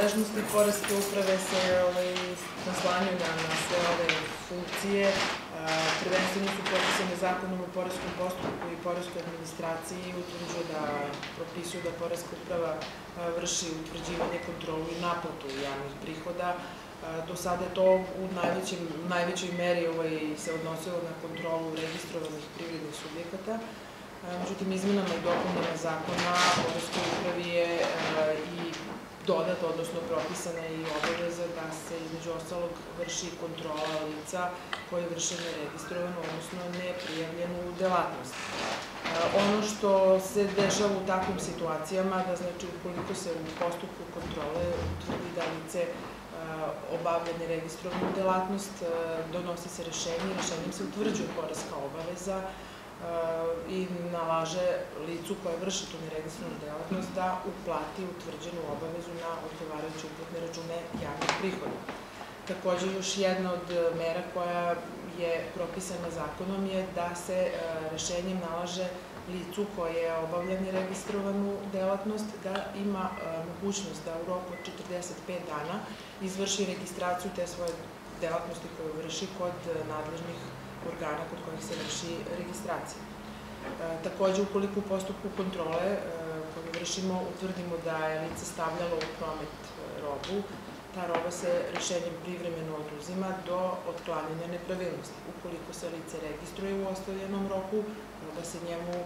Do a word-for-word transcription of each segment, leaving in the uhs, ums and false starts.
nadležnosti poreske uprave se naslanjaju na sve ove funkcije. Prvenstveno su propisane Zakonom o poreskom postupku i poreskoj administraciji, utvrđuju da propisuju da poreska uprava vrši utvrđivanje, kontrolu i naplatu javnih prihoda. Do sada je to u najvećoj meri se odnosilo na kontrolu registrovanih privrednih subjekata. Međutim, izmenama i dopunama zakona o poreskoj upravi je i dodat, odnosno propisana je i obaveza da se između ostalog vrši kontrola lica koje vrše neregistrovanu, odnosno neprijavljenu delatnost. Ono što se dešava u takvim situacijama, da znači ukoliko se u postupku kontrole utvrdi da lice obavlja neregistrovanu delatnost, donosi se rešenje i rešenjem se utvrđuje poreska obaveza i nalaže licu koje vrši tu neregistrovanu delatnost da uplati utvrđenu obavezu na odgovarajuće uplatne račune javnih prihoda. Takođe, još jedna od mera koja je propisana zakonom je da se rešenjem nalaže licu koje obavlja neregistrovanu delatnost da ima mogućnost da u roku od četrdeset pet dana izvrši registraciju te svoje delatnosti koju vrši kod nadležnih organa kod kojih se vrši registracija. Takođe, ukoliko u postupku kontrole koju vršimo utvrdimo da je lice stavljalo u promet robu, ta roba se rešenjem privremeno oduzima do otklanjanja nepravilnosti. Ukoliko se lice registruje u ostavljenom roku, roba se njemu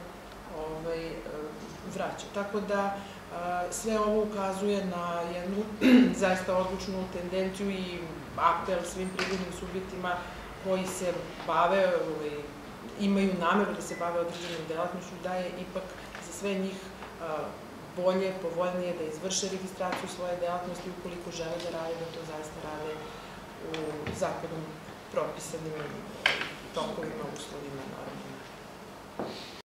vraća. Tako da sve ovo ukazuje na jednu zaista odlučnu tendenciju i apel svim privrednim subjektima koji se bave, imaju nameru da se bave određenom delatnošću, da je ipak za sve njih bolje, povoljnije da izvrše registraciju svoje delatnosti ukoliko žele da rade, da to zaista rade u zakonom propisanim tokovima, uslovima, normama.